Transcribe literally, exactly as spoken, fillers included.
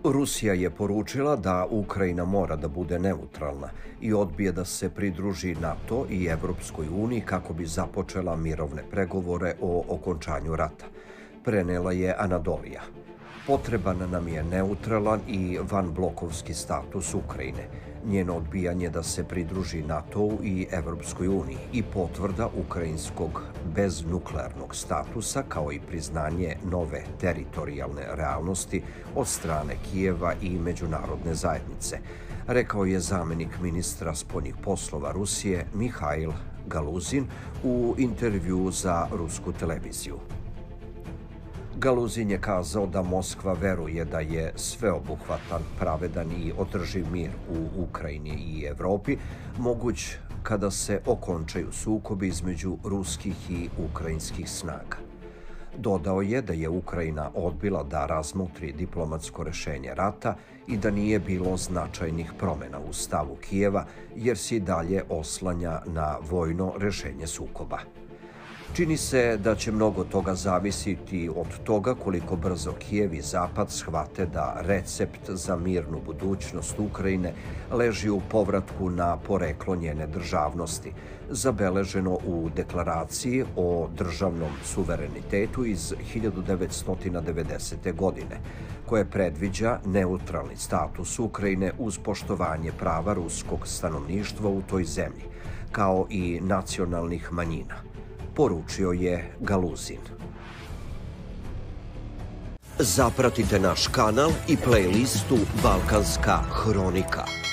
Rusija je poručila da Ukrajina mora da bude neutralna i odbije da se pridruži NATO i Evropskoj uniji kako bi započela mirovne pregovore o okončanju rata. Prenela je Anadolija. Potreban nam je neutralan i vanblokovski status Ukrajine, njeno odbijanje da se pridruži NATO-u i Evropskoj uniji i potvrda ukrajinskog beznuklearnog statusa kao i priznanje nove teritorijalne realnosti od strane Kijeva i međunarodne zajednice, rekao je zamenik ministra spoljnih poslova Rusije Mihail Galuzin u intervjuu za rusku televiziju. Galuzin je kazao da Moskva veruje da je sveobuhvatan, pravedan i održiv mir u Ukrajini i Evropi moguć kada se okončaju sukobi između ruskih i ukrajinskih snaga. Dodao je da je Ukrajina odbila da razmotri diplomatsko rešenje rata i da nije bilo značajnih promena u stavu Kijeva jer se i dalje oslanja na vojno rešenje sukoba. Čini se da će mnogo toga zavisiti od toga koliko brzo Kijev i Zapad shvate da recept za mirnu budućnost Ukrajine leži u povratku na poreklo njene državnosti, zabeleženo u deklaraciji o državnom suverenitetu iz hiljadu devetsto devedesete. godine, koje predviđa neutralni status Ukrajine uz poštovanje prava ruskog stanovništva u toj zemlji, kao i nacionalnih manjina, poručio je Galuzin. Zapratite naš kanal i playlistu Balkanska hronika.